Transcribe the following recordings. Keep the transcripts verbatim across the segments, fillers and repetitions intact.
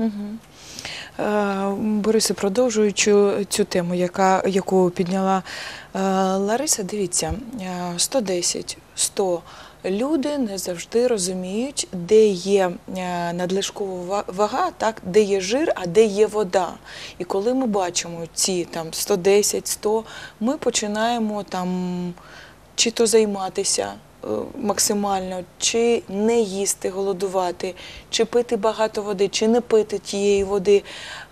Борисе, продовжуючи цю тему, яка, яку підняла е, Лариса, дивіться, сто десять, сто люди не завжди розуміють, де є надлишкова вага, так, де є жир, а де є вода. І коли ми бачимо ці там сто десять, сто, ми починаємо там чи то займатися максимально, чи не їсти, голодувати, чи пити багато води, чи не пити тієї води.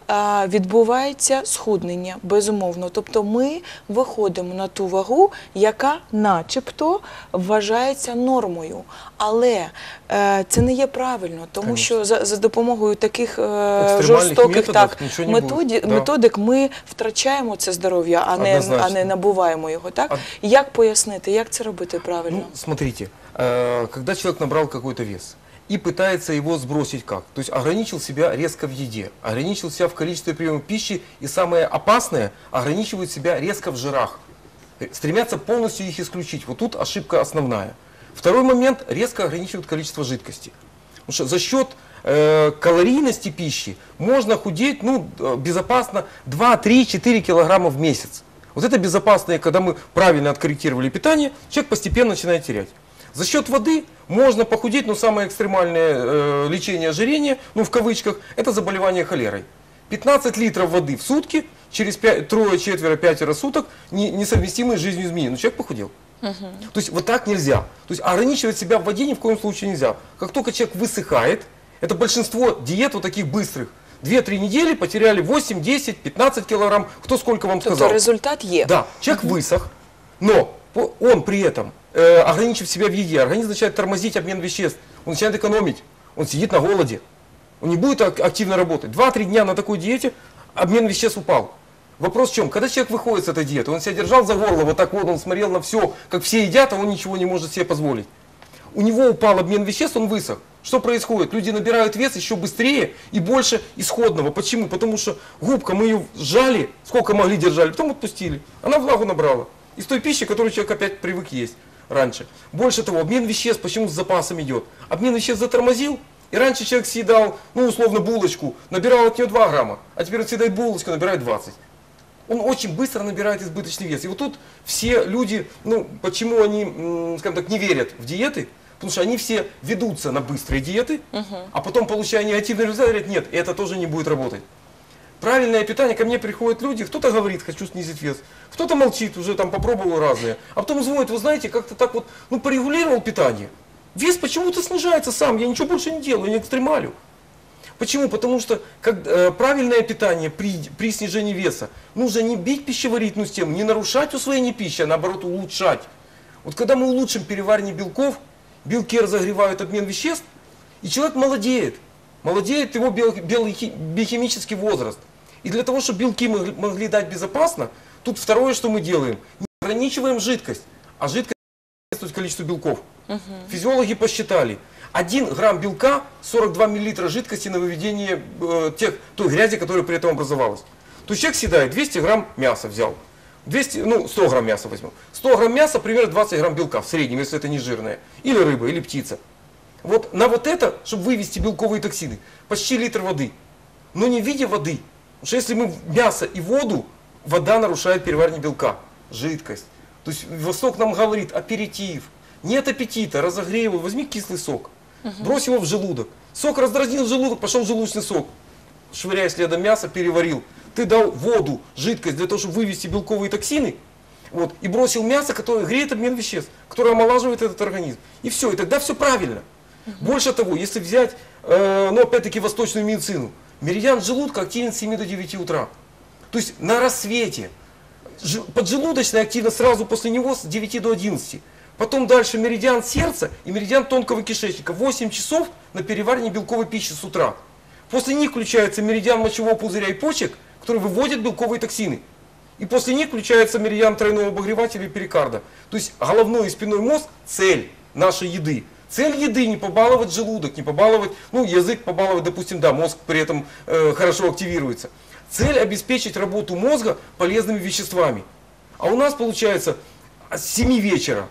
Відбувається схуднення, безумовно. Тобто ми виходимо на ту вагу, яка начебто вважається нормою. Але е, це не є правильно, тому Конечно. що за, за допомогою таких е, жорстоких так, методі, да. методик ми втрачаємо це здоров'я, а не, а не набуваємо його. Так? А... Як пояснити, як це робити правильно? Ну, смотрите, э, когда человек набрал какой-то вес, и пытается его сбросить как? То есть ограничил себя резко в еде, ограничил себя в количестве приемов пищи, и самое опасное, ограничивает себя резко в жирах. Стремятся полностью их исключить. Вот тут ошибка основная. Второй момент, резко ограничивают количество жидкости. Потому что за счет э, калорийности пищи можно худеть, ну, безопасно два, три, четыре килограмма в месяц. Вот это безопасно, когда мы правильно откорректировали питание, человек постепенно начинает терять. За счет воды можно похудеть, но самое экстремальное э, лечение ожирения, ну в кавычках, это заболевание холерой. пятнадцать литров воды в сутки, через трое, четверо, пятеро суток, не, несовместимые с жизнью изменения. Но человек похудел. Uh-huh. То есть вот так нельзя. То есть ограничивать себя в воде ни в коем случае нельзя. Как только человек высыхает, это большинство диет вот таких быстрых, две-три недели потеряли восемь, десять, пятнадцать килограмм, кто сколько вам сказал. То результат есть. Да, человек uh-huh. высох, но он при этом, э, ограничив себя в еде, организм начинает тормозить обмен веществ, он начинает экономить, он сидит на голоде, он не будет активно работать. Два-три дня на такой диете обмен веществ упал. Вопрос в чем? Когда человек выходит с этой диеты, он себя держал за горло, вот так вот он смотрел на все, как все едят, а он ничего не может себе позволить. У него упал обмен веществ, он высох. Что происходит? Люди набирают вес еще быстрее и больше исходного. Почему? Потому что губка, мы ее сжали, сколько могли держали, потом отпустили. Она влагу набрала. Из той пищи, которую человек опять привык есть раньше. Больше того, обмен веществ почему с запасом идет? Обмен веществ затормозил, и раньше человек съедал, ну условно, булочку, набирал от нее два грамма, а теперь он съедает булочку, набирает двадцать. Он очень быстро набирает избыточный вес. И вот тут все люди, ну почему они, скажем так, не верят в диеты? Потому что они все ведутся на быстрые диеты, uh-huh. а потом, получая негативный результат, говорят, нет, это тоже не будет работать. Правильное питание, ко мне приходят люди, кто-то говорит, хочу снизить вес, кто-то молчит, уже там попробовал разные, а потом звонит, вы знаете, как-то так вот, ну порегулировал питание, вес почему-то снижается сам, я ничего больше не делаю, не экстремалю. Почему? Потому что как, э, правильное питание при, при снижении веса нужно не бить пищеварительную систему, не нарушать усвоение пищи, а наоборот улучшать. Вот когда мы улучшим переваривание белков, белки разогревают обмен веществ, и человек молодеет. Молодеет его биохимический возраст. И для того, чтобы белки мы могли дать безопасно, тут второе, что мы делаем, не ограничиваем жидкость, а жидкость соответствует количеству белков. Uh-huh. Физиологи посчитали, один грамм белка, сорок два миллилитра жидкости на выведение э, тех, той грязи, которая при этом образовалась. То есть человек съедает двести грамм мяса, взял, двести, ну сто грамм мяса возьмем. сто грамм мяса, примерно двадцать грамм белка в среднем, если это не жирное. Или рыба, или птица. Вот на вот это, чтобы вывести белковые токсины, почти литр воды. Но не в виде воды. Потому что если мы мясо и воду, вода нарушает переваривание белка, жидкость. То есть Восток нам говорит, аперитив. Нет аппетита, разогрей его, возьми кислый сок, uh-huh. брось его в желудок. Сок раздразнил желудок, пошел желудочный сок. Швыряя следом мясо, переварил. Ты дал воду, жидкость для того, чтобы вывести белковые токсины. Вот, и бросил мясо, которое греет обмен веществ, которое омолаживает этот организм. И все, и тогда все правильно. Uh-huh. Больше того, если взять, э, ну опять-таки, восточную медицину, меридиан желудка активен с семи до девяти утра. То есть на рассвете. Поджелудочная активна сразу после него с девяти до одиннадцати. Потом дальше меридиан сердца и меридиан тонкого кишечника. восемь часов на переваривание белковой пищи с утра. После них включается меридиан мочевого пузыря и почек, который выводит белковые токсины. И после них включается меридиан тройного обогревателя и перикарда. То есть головной и спинной мозг – цель нашей еды. Цель еды не побаловать желудок, не побаловать, ну язык побаловать, допустим, да, мозг при этом э, хорошо активируется. Цель обеспечить работу мозга полезными веществами. А у нас получается с семи вечера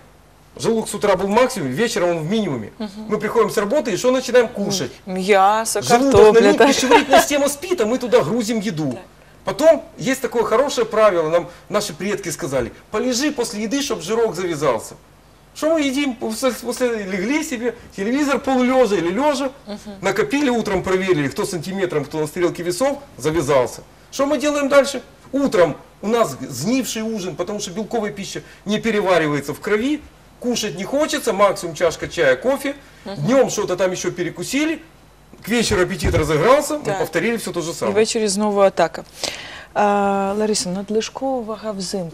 Желудок с утра был в максимуме, вечером он в минимуме. Мы приходим с работы и что начинаем кушать? М'ясо, Желудок картопля. налит, Так. пищеварительная система спит, а мы туда грузим еду. Так. Потом есть такое хорошее правило, нам наши предки сказали, полежи после еды, чтобы жирок завязался. Что мы едим? После, после легли себе, телевизор полулежа или лежа, накопили, утром проверили, кто сантиметром, кто на стрелке весов, завязался. Что мы делаем дальше? Утром у нас сгнивший ужин, потому что белковая пища не переваривается в крови, кушать не хочется, максимум чашка чая, кофе, днем что-то там еще перекусили, к вечеру аппетит разыгрался, мы Так. повторили все то же І самое. ввечері знову атака. А, Лариса, надлишкова вага взимку.